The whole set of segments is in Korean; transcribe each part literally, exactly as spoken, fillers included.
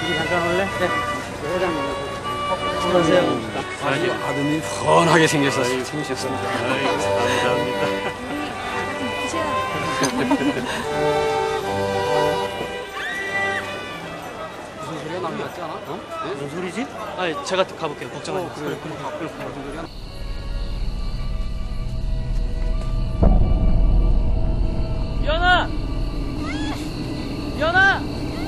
여기 잠깐 올래? 네. 회장님. 안녕하세요. 아주 아드님 훤하게 생겼어요. 생기셨습니다. 감사합니다. 무슨 소리가 나는 것 같지 않아? 어? 네? 무슨 소리지? 아니, 제가 가볼게요. 걱정하지 마세요. 그래, 그럼 가, 그럼 무슨 소리야? 연아! 연아!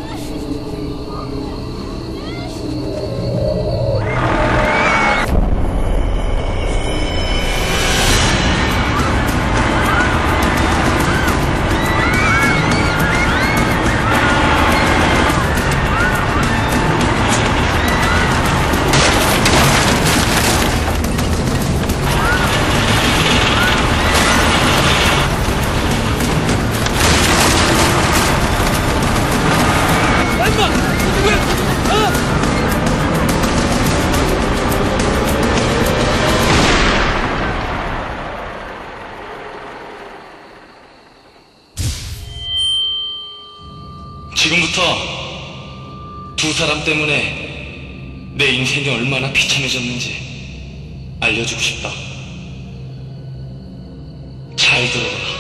지금부터 두 사람 때문에 내 인생이 얼마나 비참해졌는지 알려주고 싶다. 잘 들어라.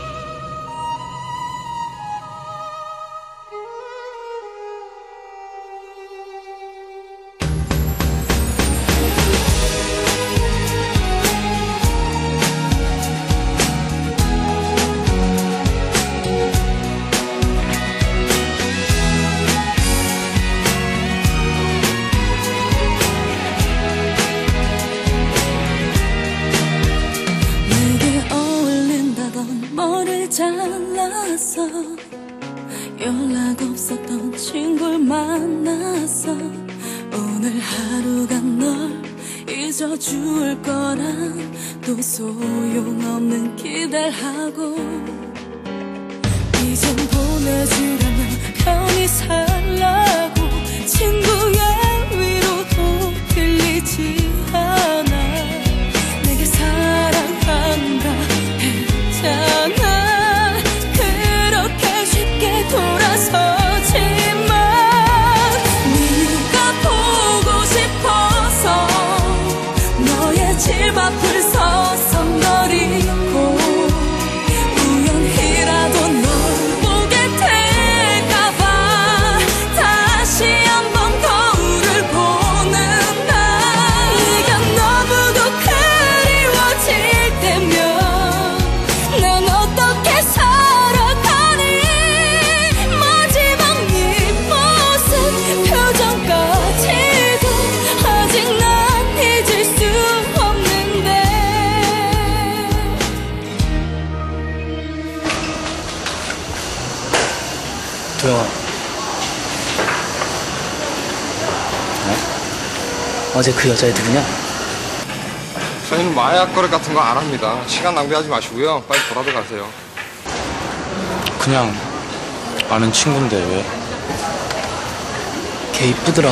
잘났어. 연락 없었던 친구를 만났어. 오늘 하루가 널 잊어줄 거란 또 소용없는 기대를 하고 이젠 보내주려면 편히 살라고 친구의 위로도 들리지 않아. 내게 사랑한다 했잖아. 돌아서지만 네가 보고 싶어서 너의 집 앞을 서서 널 잊고 우연히라도 널 보게 될까봐 다시 한번 거울을 보는 날 네가 너무도 그리워질 때면 난 어떻게 살아가니. 도영아, 어? 어제 그 여자애 누구냐? 저희는 마약 거래 같은 거 안 합니다. 시간 낭비하지 마시고요. 빨리 돌아도 가세요. 그냥 아는 친구인데 왜? 걔 이쁘더라.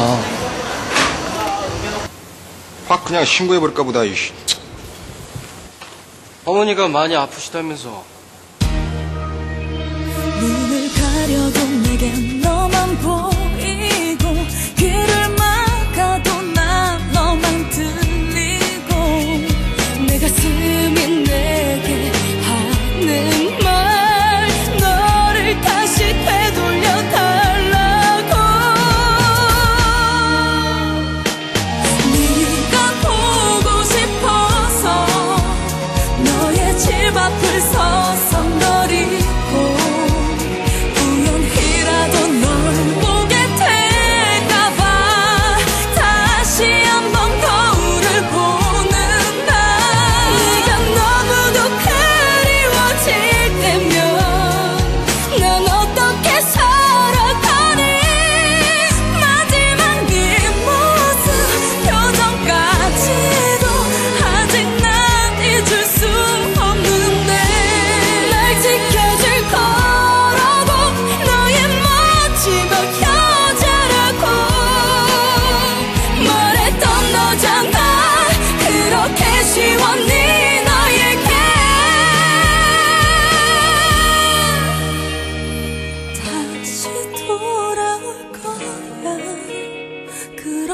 확 그냥 신고해버릴까 보다. 이씨. 어머니가 많이 아프시다면서. 눈을 가려도 내겐 너만 보이고 귀를 막아도 난 너만 들리고 내 가슴이 내게 하는 말 너를 다시 되돌려 달라고. 네가 보고 싶어서 너의 집 앞을 서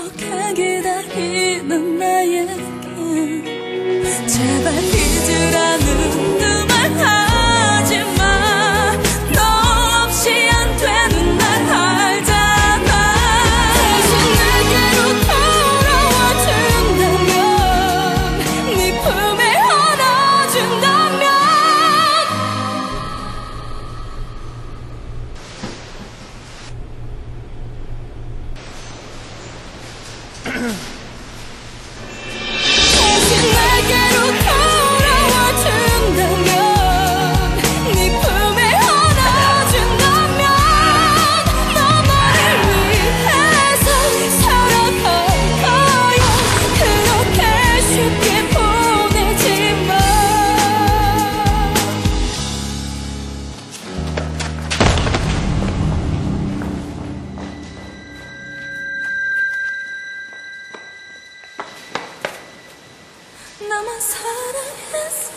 그렇게 기다리는 나에게 제발 잊으라는 그 말 하지마. 너 없이 안 되는 날 알잖아. 다시 내게로 돌아와 준다면, 네 품에 안아준다면 다시 내게로 돌아와 준다면, 네 품에 안아준다면 너 나를 위해서 살아갈 거야. 그렇게 쉽게 보내지 마. 나만 사랑했어.